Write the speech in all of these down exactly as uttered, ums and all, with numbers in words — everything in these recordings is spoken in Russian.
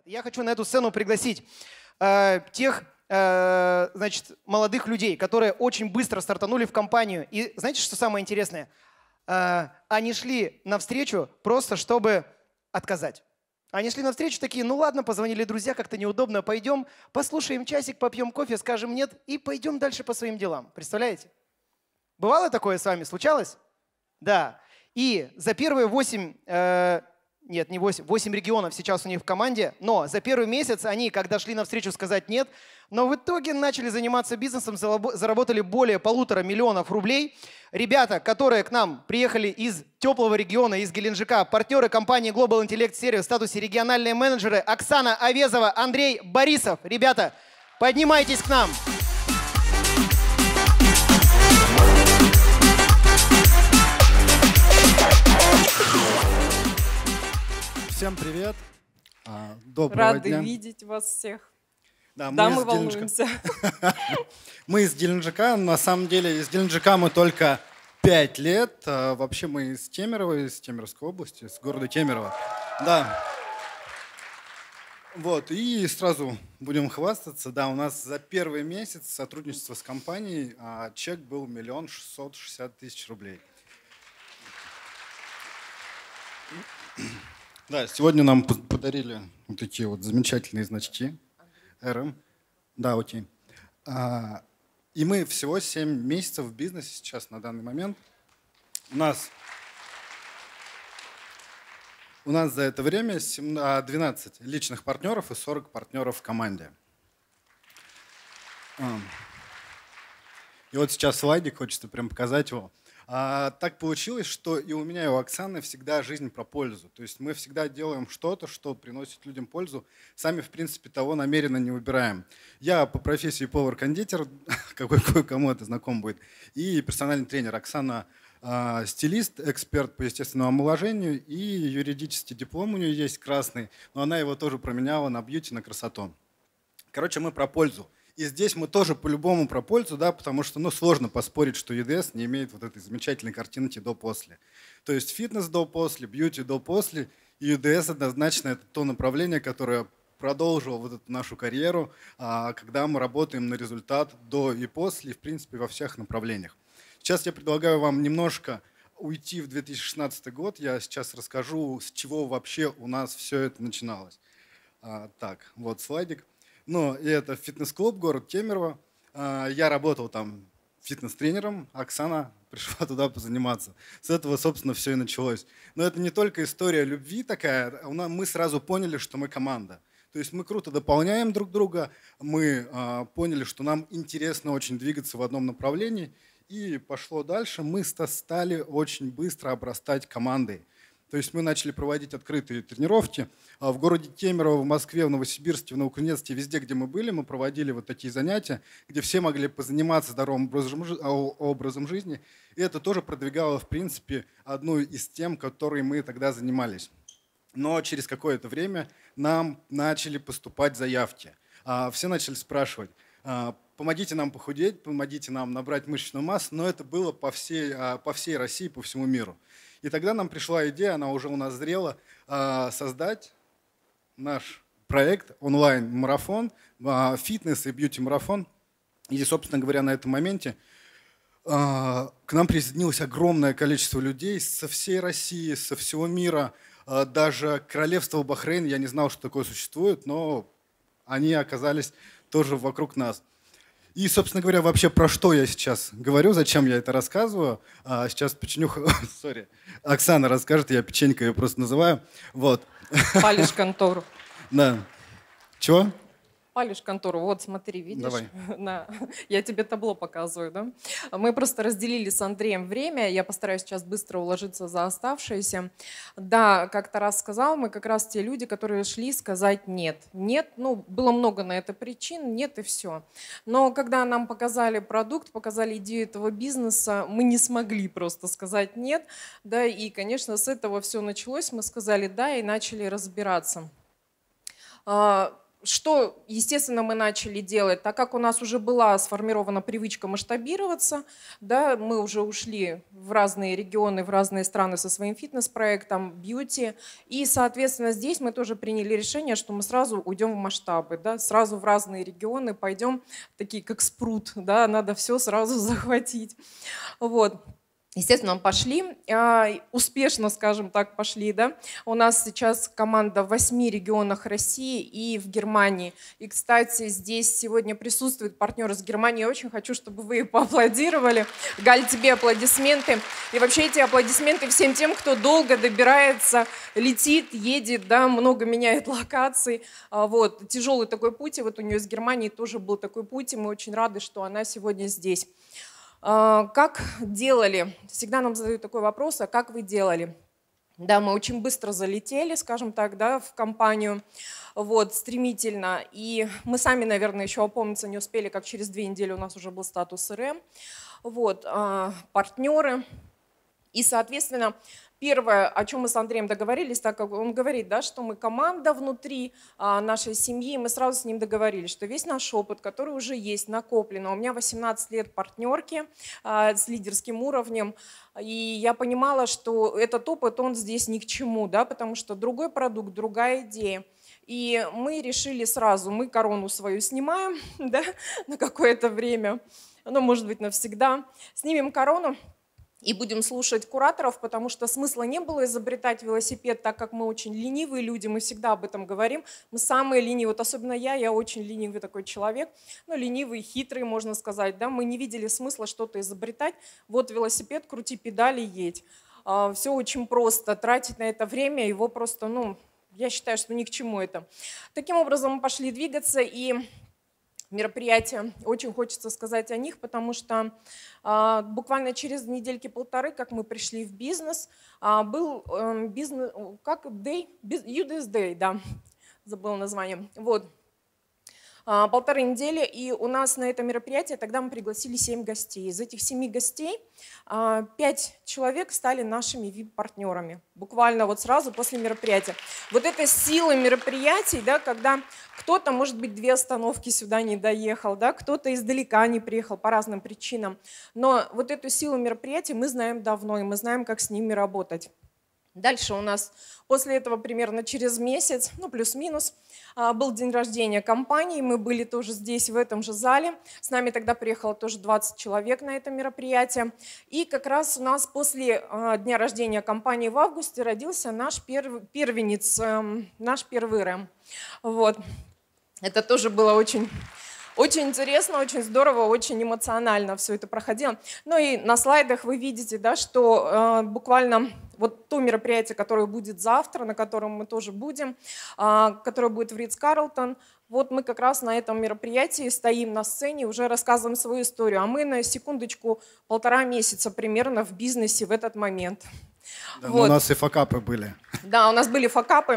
Я хочу на эту сцену пригласить э, тех э, значит, молодых людей, которые очень быстро стартанули в компанию. И знаете, что самое интересное? Э, они шли навстречу просто, чтобы отказать. Они шли навстречу такие, ну ладно, позвонили друзья, как-то неудобно, пойдем, послушаем часик, попьем кофе, скажем нет и пойдем дальше по своим делам. Представляете? Бывало такое с вами? Случалось? Да. И за первые восемь... Э, Нет, не восемь. восемь регионов сейчас у них в команде. Но за первый месяц они, когда шли навстречу сказать «нет», но в итоге начали заниматься бизнесом, заработали более полутора миллионов рублей. Ребята, которые к нам приехали из теплого региона, из Геленджика, партнеры компании Global Intellect Series в статусе региональные менеджеры Оксана Овезова, Андрей Борисов. Ребята, поднимайтесь к нам. Всем привет. Доброго Рады дня. видеть вас всех. Да, мы, да, мы из волнуемся. Мы из Геленджика. На самом деле из Геленджика мы только пять лет. Вообще мы из Темерово, из Темеровской области, из города Темерово. Да. Вот, и сразу будем хвастаться. Да, у нас за первый месяц сотрудничества с компанией чек был миллион шестьсот шестьдесят тысяч рублей. Да, сегодня нам подарили вот такие вот замечательные значки эр эм. Да, окей. А, и мы всего семь месяцев в бизнесе сейчас на данный момент. У нас, у нас за это время двенадцать личных партнеров и сорок партнеров в команде. И вот сейчас слайдик, хочется прям показать его. А, так получилось, что и у меня, и у Оксаны всегда жизнь про пользу. То есть мы всегда делаем что-то, что приносит людям пользу. Сами, в принципе, того намеренно не выбираем. Я по профессии повар-кондитер, какой кому это знаком будет, и персональный тренер. Оксана а, стилист, эксперт по естественному омоложению, и юридический диплом у нее есть красный, но она его тоже променяла на бьюти, на красоту. Короче, мы про пользу. И здесь мы тоже по-любому про пользу, да, потому что ну, сложно поспорить, что ю ди эс не имеет вот этой замечательной картинки до-после. То есть фитнес до-после, бьюти до-после, и ю ди эс однозначно это то направление, которое продолжило вот эту нашу карьеру, когда мы работаем на результат до и после, в принципе, во всех направлениях. Сейчас я предлагаю вам немножко уйти в две тысячи шестнадцатый год. Я сейчас расскажу, с чего вообще у нас все это начиналось. Так, вот слайдик. Ну, и это фитнес-клуб, город Темерово. Я работал там фитнес-тренером, Оксана пришла туда позаниматься. С этого, собственно, все и началось. Но это не только история любви такая. Мы сразу поняли, что мы команда. То есть мы круто дополняем друг друга. Мы поняли, что нам интересно очень двигаться в одном направлении. И пошло дальше. Мы стали очень быстро обрастать командой. То есть мы начали проводить открытые тренировки. В городе Темерово, в Москве, в Новосибирске, в Новокузнецке, везде, где мы были, мы проводили вот такие занятия, где все могли позаниматься здоровым образом жизни. И это тоже продвигало, в принципе, одну из тем, которой мы тогда занимались. Но через какое-то время нам начали поступать заявки. Все начали спрашивать: помогите нам похудеть, помогите нам набрать мышечную массу. Но это было по всей, по всей России, по всему миру. И тогда нам пришла идея, она уже у нас зрела, создать наш проект онлайн-марафон, фитнес и бьюти-марафон. И, собственно говоря, на этом моменте к нам присоединилось огромное количество людей со всей России, со всего мира. Даже королевство Бахрейн, я не знал, что такое существует, но они оказались тоже вокруг нас. И, собственно говоря, вообще про что я сейчас говорю, зачем я это рассказываю. А сейчас печенюха, сори, Оксана расскажет, я печенька ее просто называю. Вот. Палишь контору. Да. Чего? Палишь контору. Вот смотри, видишь? Давай. На. Я тебе табло показываю, да? Мы просто разделили с Андреем время. Я постараюсь сейчас быстро уложиться за оставшееся. Да, как-то раз сказал, мы как раз те люди, которые шли сказать нет. Нет, ну, было много на это причин, нет и все. Но когда нам показали продукт, показали идею этого бизнеса, мы не смогли просто сказать нет. Да, и, конечно, с этого все началось. Мы сказали да и начали разбираться. Что, естественно, мы начали делать, так как у нас уже была сформирована привычка масштабироваться, да, мы уже ушли в разные регионы, в разные страны со своим фитнес-проектом, бьюти, и, соответственно, здесь мы тоже приняли решение, что мы сразу уйдем в масштабы, да, сразу в разные регионы пойдем, такие как спрут, да, надо все сразу захватить. Вот. Естественно, пошли, успешно, скажем так, пошли. Да? У нас сейчас команда в восьми регионах России и в Германии. И, кстати, здесь сегодня присутствует партнер из Германии. Я очень хочу, чтобы вы поаплодировали. Галь, тебе аплодисменты. И вообще эти аплодисменты всем тем, кто долго добирается, летит, едет, да, много меняет локаций. Вот. Тяжелый такой путь. И вот у нее из Германии тоже был такой путь. И мы очень рады, что она сегодня здесь. Как делали? Всегда нам задают такой вопрос, а как вы делали? Да, мы очень быстро залетели, скажем так, да, в компанию, вот, стремительно. И мы сами, наверное, еще опомниться не успели, как через две недели у нас уже был статус эр эм. Вот, партнеры. И, соответственно, первое, о чем мы с Андреем договорились, так как он говорит, да, что мы команда внутри а, нашей семьи, мы сразу с ним договорились, что весь наш опыт, который уже есть, накоплен, у меня восемнадцать лет партнерки а, с лидерским уровнем, и я понимала, что этот опыт, он здесь ни к чему, да, потому что другой продукт, другая идея. И мы решили сразу, мы корону свою снимаем, да, на какое-то время, ну, может быть, навсегда, снимем корону, и будем слушать кураторов, потому что смысла не было изобретать велосипед, так как мы очень ленивые люди, мы всегда об этом говорим. Мы самые ленивые, вот особенно я, я очень ленивый такой человек, ну, ленивый, хитрый, можно сказать. Да? Мы не видели смысла что-то изобретать. Вот велосипед, крути педали, едь. Все очень просто, тратить на это время, его просто, ну, я считаю, что ни к чему это. Таким образом мы пошли двигаться, и мероприятия, очень хочется сказать о них, потому что а, буквально через недельки-полторы, как мы пришли в бизнес, а, был а, бизнес, как Day, ю ди эс Day, да, забыла название, вот. Полторы недели, и у нас на это мероприятие тогда мы пригласили семь гостей. Из этих семи гостей пять человек стали нашими ви ай пи-партнерами. Буквально вот сразу после мероприятия. Вот это сила мероприятий, да, когда кто-то, может быть, две остановки сюда не доехал, да, кто-то издалека не приехал по разным причинам. Но вот эту силу мероприятий мы знаем давно, и мы знаем, как с ними работать. Дальше у нас после этого примерно через месяц, ну плюс-минус, был день рождения компании, мы были тоже здесь, в этом же зале. С нами тогда приехало тоже двадцать человек на это мероприятие. И как раз у нас после дня рождения компании в августе родился наш перв... первенец, наш первый эр эм. Вот. Это тоже было очень... Очень интересно, очень здорово, очень эмоционально все это проходило. Ну и на слайдах вы видите, да, что э, буквально вот то мероприятие, которое будет завтра, на котором мы тоже будем, э, которое будет в Ридс-Карлтон, вот мы как раз на этом мероприятии стоим на сцене, уже рассказываем свою историю. А мы на секундочку полтора месяца примерно в бизнесе в этот момент. Да, вот. У нас и факапы были. Да, у нас были факапы.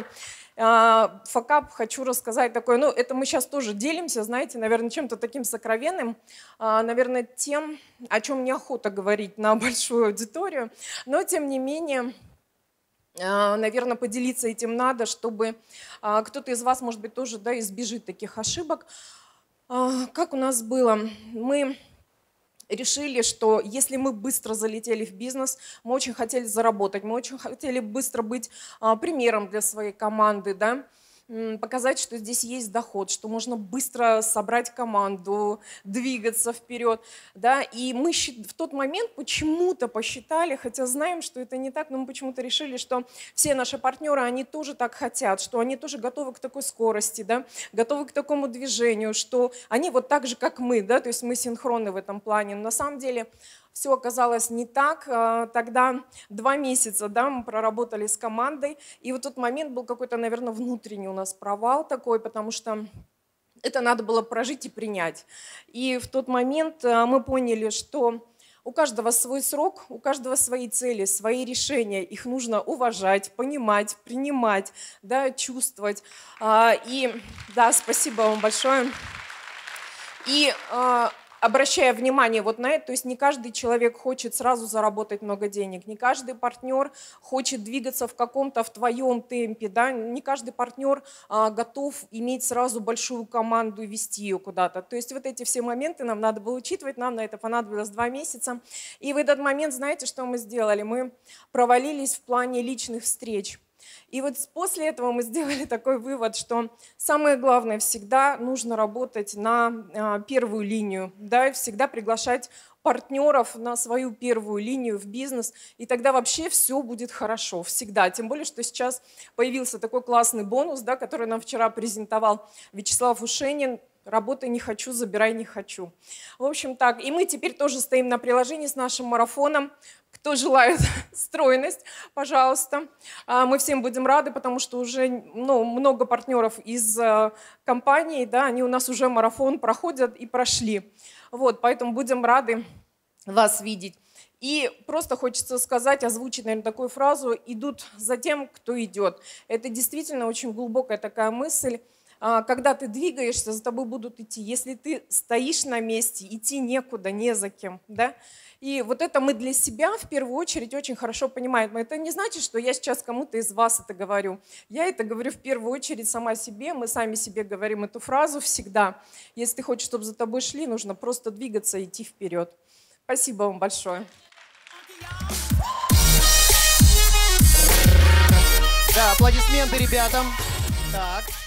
Факап хочу рассказать такой, ну это мы сейчас тоже делимся, знаете, наверное, чем-то таким сокровенным, наверное, тем, о чем неохота говорить на большую аудиторию, но тем не менее, наверное, поделиться этим надо, чтобы кто-то из вас, может быть, тоже, да, избежит таких ошибок. Как у нас было? Мы решили, что если мы быстро залетели в бизнес, мы очень хотели заработать, мы очень хотели быстро быть а, примером для своей команды, да, показать, что здесь есть доход, что можно быстро собрать команду, двигаться вперед. Да? И мы в тот момент почему-то посчитали, хотя знаем, что это не так, но мы почему-то решили, что все наши партнеры, они тоже так хотят, что они тоже готовы к такой скорости, да? Готовы к такому движению, что они вот так же, как мы, да? То есть мы синхронны в этом плане. Но на самом деле все оказалось не так. Тогда два месяца, да, мы проработали с командой, и вот тот момент был какой-то, наверное, внутренний у нас провал такой, потому что это надо было прожить и принять. И в тот момент мы поняли, что у каждого свой срок, у каждого свои цели, свои решения, их нужно уважать, понимать, принимать, да, чувствовать. И да, спасибо вам большое. И обращая внимание вот на это, то есть не каждый человек хочет сразу заработать много денег, не каждый партнер хочет двигаться в каком-то в твоем темпе, да, не каждый партнер а, готов иметь сразу большую команду и вести ее куда-то. То есть вот эти все моменты нам надо было учитывать, нам на это понадобилось два месяца. И в этот момент, знаете, что мы сделали? Мы провалились в плане личных встреч. И вот после этого мы сделали такой вывод, что самое главное, всегда нужно работать на первую линию, да, всегда приглашать партнеров на свою первую линию в бизнес, и тогда вообще все будет хорошо, всегда. Тем более, что сейчас появился такой классный бонус, да, который нам вчера презентовал Вячеслав Ушенин. Работай не хочу, забирай не хочу. В общем так, и мы теперь тоже стоим на приложении с нашим марафоном. Кто желает стройность, пожалуйста. Мы всем будем рады, потому что уже ну, много партнеров из компании, да, они у нас уже марафон проходят и прошли. Вот, поэтому будем рады вас видеть. И просто хочется сказать, озвучить, наверное, такую фразу: идут за тем, кто идет. Это действительно очень глубокая такая мысль. Когда ты двигаешься, за тобой будут идти. Если ты стоишь на месте, идти некуда, не за кем. Да? И вот это мы для себя в первую очередь очень хорошо понимаем. Это не значит, что я сейчас кому-то из вас это говорю. Я это говорю в первую очередь сама себе. Мы сами себе говорим эту фразу всегда. Если ты хочешь, чтобы за тобой шли, нужно просто двигаться и идти вперед. Спасибо вам большое. Да, аплодисменты ребятам. Так.